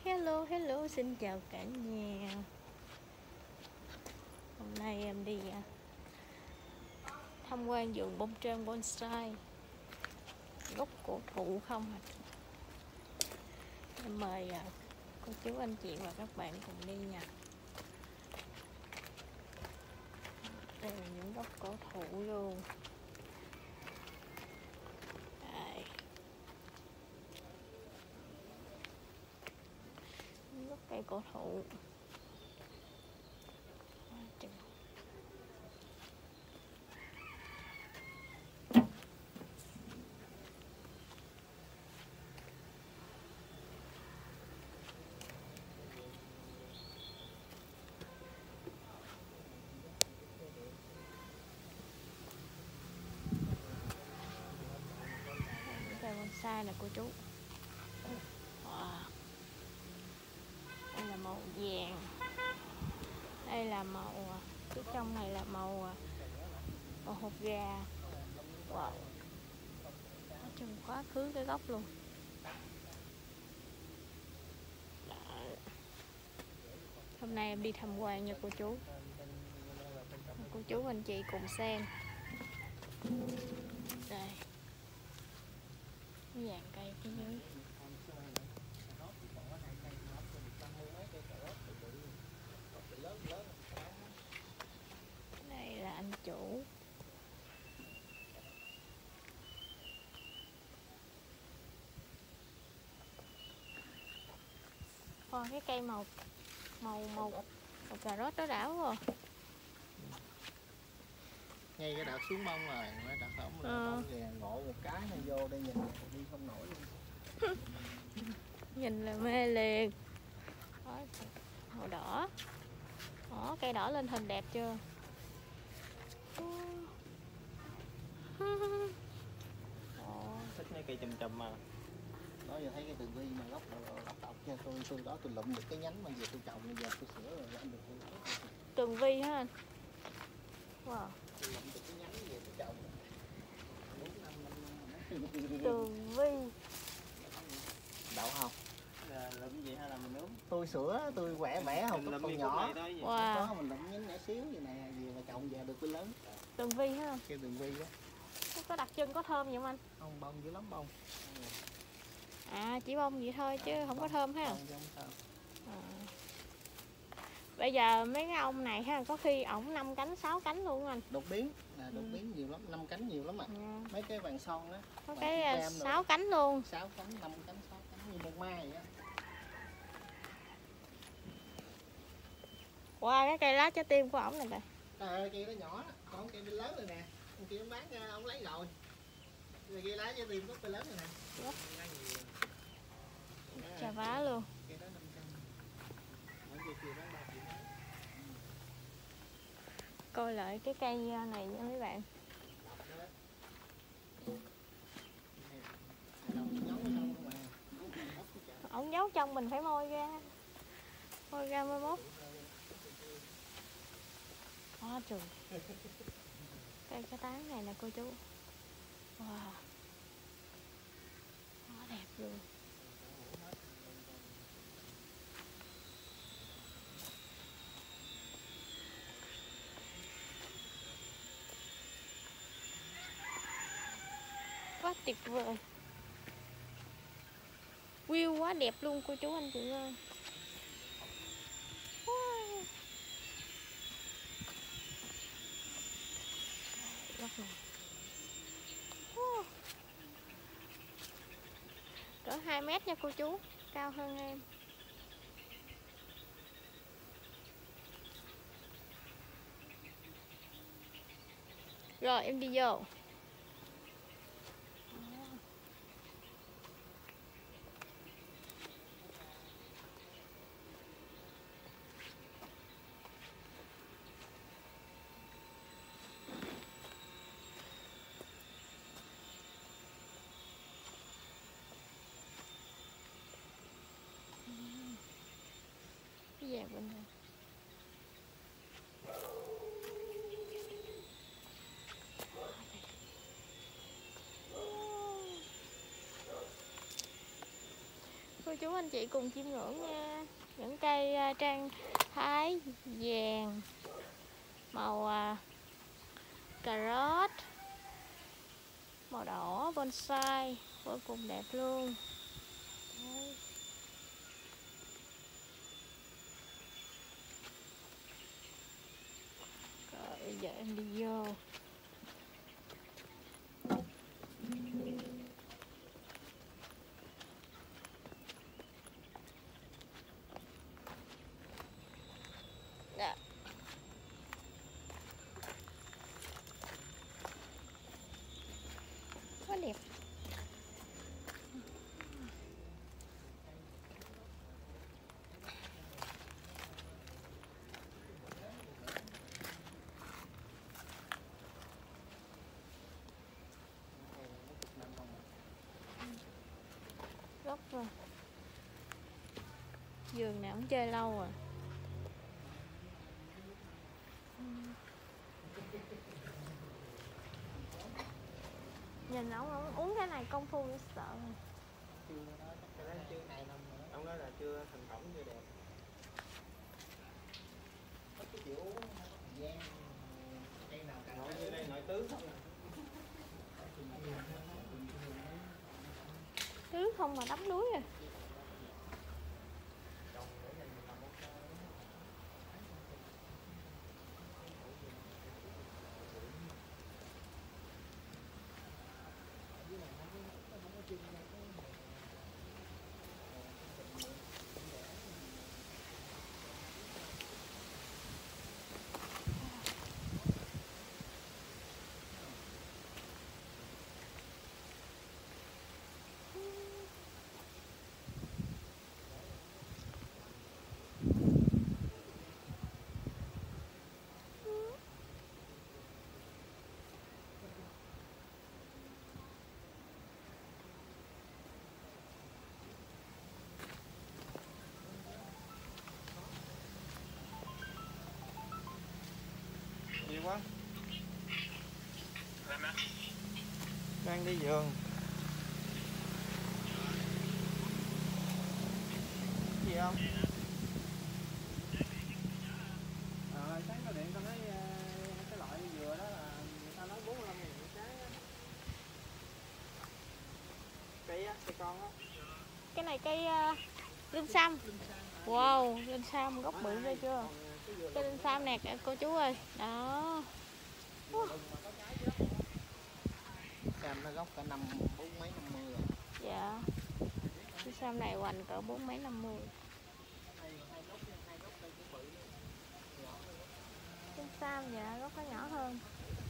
Hello, xin chào cả nhà. Hôm nay em đi tham quan vườn bông trơn bonsai, gốc cổ thụ không à. Em mời cô chú anh chị và các bạn cùng đi nha. Đây là những gốc cổ thụ luôn. Đây. Những gốc cây cổ thụ. Bonsai nè cô chú. Wow. Đây là màu vàng, đây là màu phía trong này là màu hột gà. Wow, trồng quá khứ cái gốc luôn. Đó. Hôm nay em đi tham quan nha cô chú anh chị cùng xem. Đây, cái dàn cây phía dưới. Đây là anh chủ. Cái cây màu cà rốt đó đã quá rồi. Ngay cái đợt xuống bông rồi, mấy đợt ổng bông kìa, ngộ một cái này vô đây nhìn đi không nổi luôn. Nhìn là mê liền. Màu đỏ. Đó, cây đỏ lên hình đẹp chưa? Thích mấy cây chùm mà. Đó giờ thấy cái tường vi mà gốc độc nha, tôi đó tôi lụm được cái nhánh mà giờ tôi trồng bây giờ tôi sửa rồi anh được. Tường vi hả anh? Wow. Tôi lụm được cái nhánh về tôi trồng. 4-5 năm. Tường vi. Đậu không? Lụm gì hay là mình nướng? Tôi sửa, tôi vẽ hồng con nhỏ. Wow. Có mình lụm nhánh nhỏ xíu vậy nè, về mà trồng về được cái lớn. Tường vi hả? Cái tường vi đó. Có đặc trưng, có thơm vậy không anh? Không, bông dữ lắm bông. À, chỉ bông vậy thôi chứ không có thơm ha. Không. Bây giờ mấy cái ông này ha, có khi ổng 5 cánh 6 cánh luôn anh. Đột biến, đột biến nhiều lắm, 5 cánh nhiều lắm ạ. Mấy cái vàng son đó. Có cái 6 cánh luôn. 6 cánh, 5 cánh, 6 cánh như một mai vậy á. Wow, cái cây lá trái tim của ổng này kìa. Cây đó nhỏ đó, còn cây lớn rồi nè. Ông kia ông bán ông lấy rồi. Cây lá trái tim có cây lớn rồi nè. Chà vá luôn. Cây đó 500. Coi lại cái cây này nha mấy bạn. Ổng giấu trong mình phải moi ra mới mốt. Trời. Cây cái tán này nè cô chú. Wow, quá đẹp luôn. Quá tuyệt vời. View quá đẹp luôn cô chú anh chị ơi. Wow. Góc này. Wow. Cỡ 2 mét nha cô chú, cao hơn em. Rồi em đi vô. Cái vàng bên này. Cô cô chú anh chị cùng chiêm ngưỡng nha. Những cây trang thái vàng màu cà rốt, màu đỏ bonsai vô cùng đẹp luôn. Đấy. Rồi bây giờ em đi vô. Đó. Quá đẹp. Gốc rồi. Vườn nào cũng chơi lâu rồi. Nhìn ông uống cái này công phu sợ rồi. Ông nói là chưa thành phẩm chưa đẹp. Có cái kiểu gian cây nào càng nội như đây nội tứ không à. Tứ không mà đắm đuối rồi. Nhiều quá. Đang đi vườn. Gì không? Sáng có điện tao nói cái loại dừa đó là người ta nói 45.000 một trái á. Cây á, cây con á. Cái này cây linh sam. Wow, linh sam gốc bự ghê chưa? Cây linh sam nè cô chú ơi. Đó. Sam nó gốc cả năm bốn mấy 50 rồi. Dạ. Linh sam này hoành cỡ 4 mấy 50. Linh sam dạ gốc nó nhỏ hơn.